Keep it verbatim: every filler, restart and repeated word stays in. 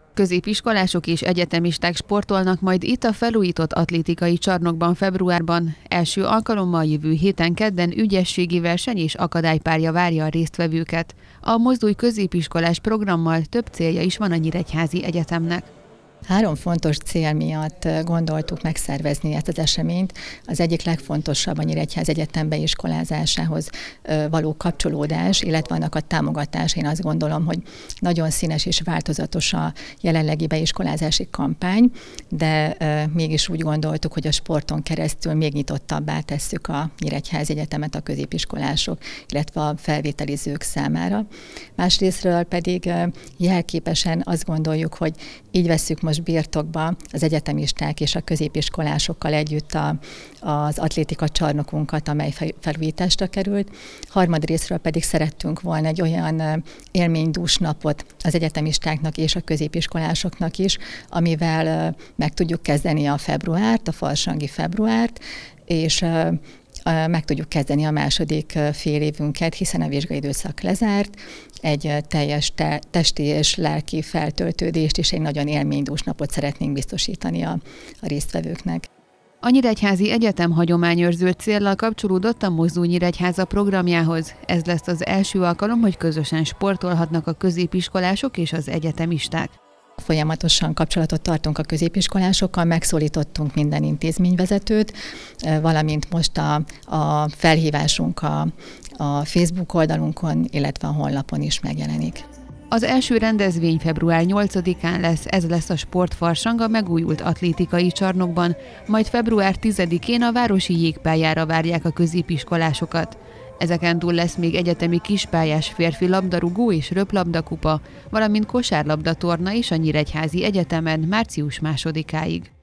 Középiskolások és egyetemisták sportolnak majd itt a felújított atlétikai csarnokban februárban. Első alkalommal jövő héten kedden ügyességi verseny és akadálypárja várja a résztvevőket. A Mozdulj középiskolás programmal több célja is van a Nyíregyházi Egyetemnek. Három fontos cél miatt gondoltuk megszervezni ezt az eseményt. Az egyik legfontosabb a Nyíregyházi Egyetem beiskolázásához való kapcsolódás, illetve annak a támogatás. Én azt gondolom, hogy nagyon színes és változatos a jelenlegi beiskolázási kampány, de mégis úgy gondoltuk, hogy a sporton keresztül még nyitottabbá tesszük a Nyíregyházi Egyetemet a középiskolások, illetve a felvételizők számára. Másrésztről pedig jelképesen azt gondoljuk, hogy így vesszük most birtokba az egyetemisták és a középiskolásokkal együtt a, az atlétika csarnokunkat, amely felújításra került. Harmadrészről pedig szerettünk volna egy olyan élménydús napot az egyetemistáknak és a középiskolásoknak is, amivel meg tudjuk kezdeni a februárt, a farsangi februárt, és meg tudjuk kezdeni a második fél évünket, hiszen a vizsgai időszak lezárt, egy teljes te- testi és lelki feltöltődést és egy nagyon élménydús napot szeretnénk biztosítani a, a résztvevőknek. A Nyíregyházi Egyetem hagyományőrző céllal kapcsolódott a Mozdulj Nyíregyháza programjához. Ez lesz az első alkalom, hogy közösen sportolhatnak a középiskolások és az egyetemisták. Folyamatosan kapcsolatot tartunk a középiskolásokkal, megszólítottunk minden intézményvezetőt, valamint most a, a felhívásunk a, a Facebook oldalunkon, illetve a honlapon is megjelenik. Az első rendezvény február nyolcadikán lesz, ez lesz a sportfarsang a megújult atlétikai csarnokban, majd február tizedikén a városi jégpályára várják a középiskolásokat. Ezeken túl lesz még egyetemi kispályás férfi labdarúgó és röplabdakupa, valamint kosárlabdatorna is a Nyíregyházi Egyetemen március másodikáig.